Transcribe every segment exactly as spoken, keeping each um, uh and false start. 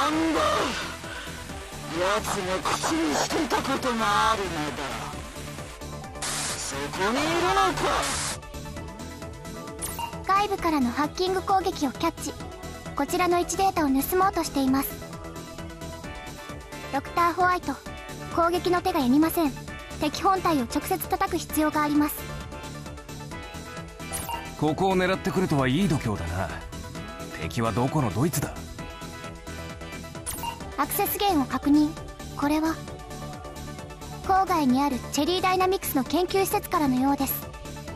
なんだ、奴が口にしていたことがあるのだ。そこにいるのか。 外部からのハッキング攻撃をキャッチ。こちらの位置データを盗もうとしています。ドクターホワイト、攻撃の手がやみません。敵本体を直接叩く必要があります。 ここを狙ってくるとはいい度胸だな。敵はどこのドイツだ。 アクセス源を確認。これは郊外にあるチェリーダイナミクスの研究施設からのようです。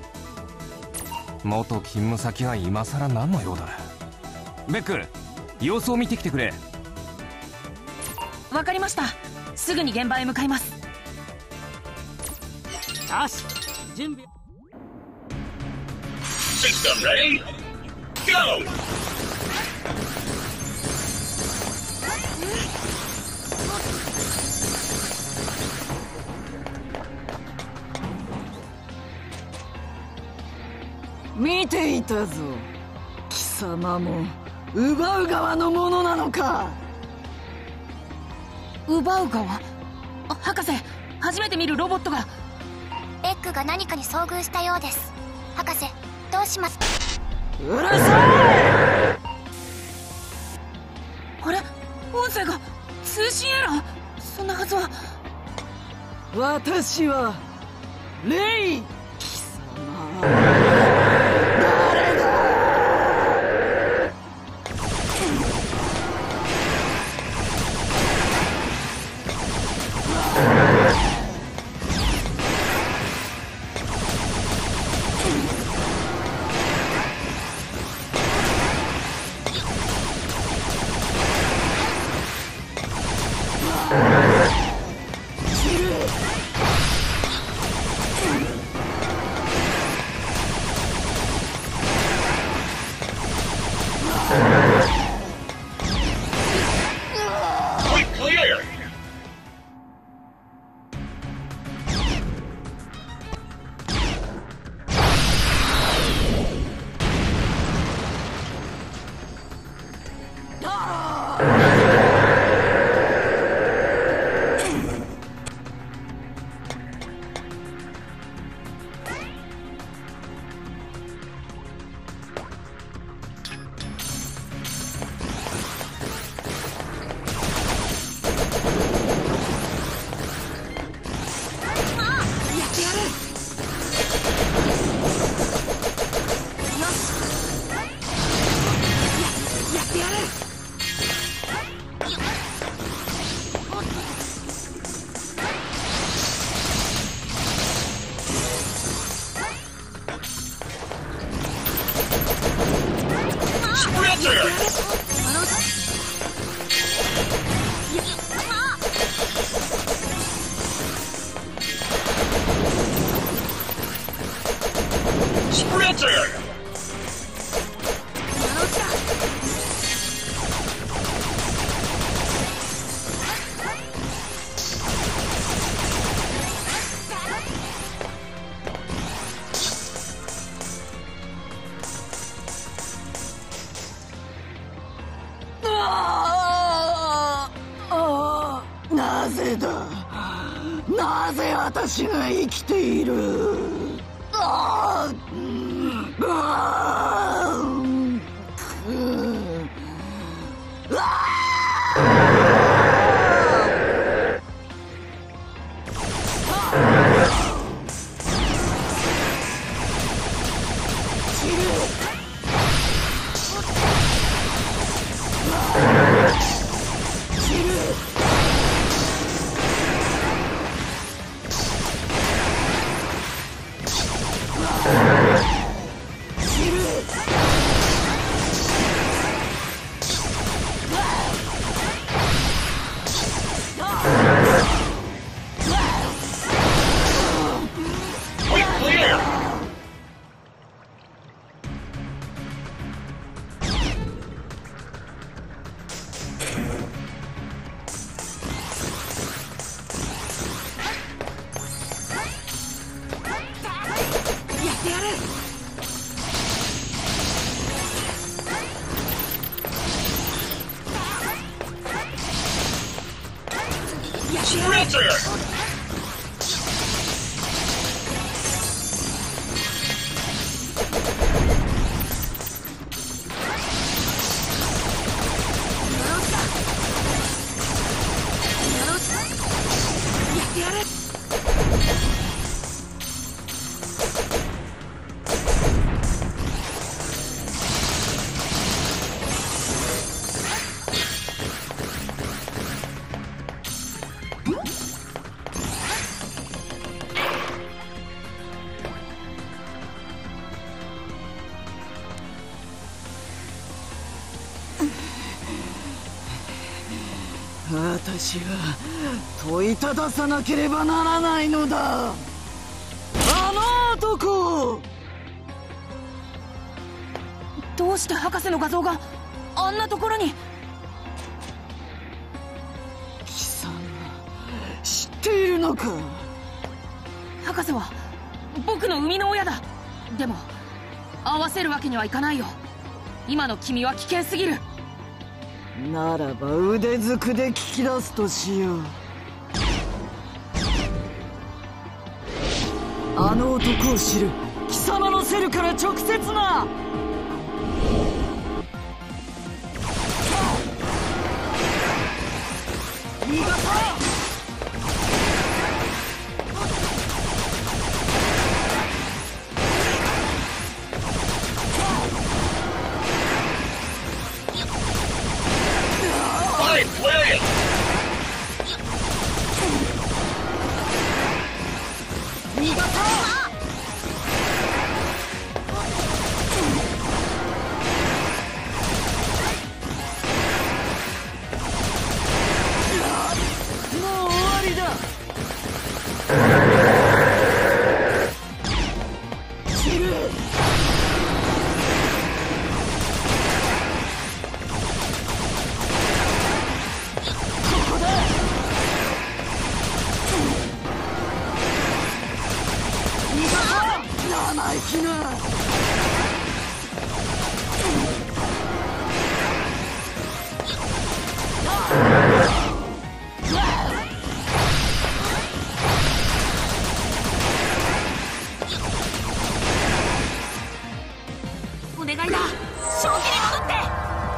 元勤務先が今さら何の用だ。ベック、様子を見てきてくれ。 わかりました。すぐに現場へ向かいます。 よし、準備。 System ready? Go! 見ていたぞ。貴様も奪う側のものなのか。 奪う側？あ、博士、初めて見るロボットが。 ベックが何かに遭遇したようです。博士、どうします？ うるさい！ あれ、音声が通信エラー。そんなはずは。 私はレイ。貴様なぜだ、なぜ私が生きている。ああ、ああ、やってやる。 Counter! 私が問いたださなければならないのだ。あの男！ どうして博士の画像があんなところに。 貴様知っているのか？ 博士は僕の生みの親だ。でも合わせるわけにはいかないよ。今の君は危険すぎる。 ならば腕づくで聞き出すとしよう。あの男を知る。貴様のセルから直接な。逃がさ生意気な。 お願いだ、正気に戻って。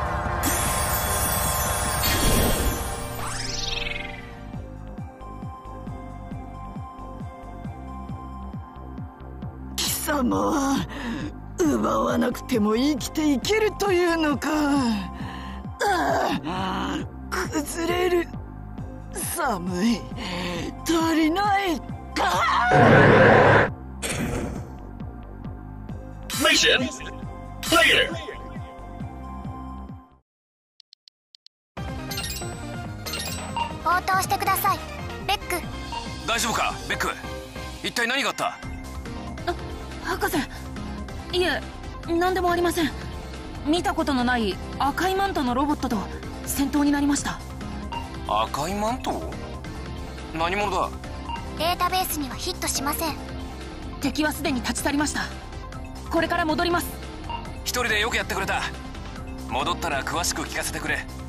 貴様は奪わなくても生きていけるというのか。ああ、崩れる。寒い。足りないか。 Mission clear. 応答してください、ベック。 大丈夫かベック。一体何があった？ あ、博士。いえ、何でもありません。見たことのない赤いマントのロボットと戦闘になりました。 赤いマント？何者だ？ データベースにはヒットしません。 敵はすでに立ち去りました。これから戻ります。 一人でよくやってくれた。戻ったら詳しく聞かせてくれ。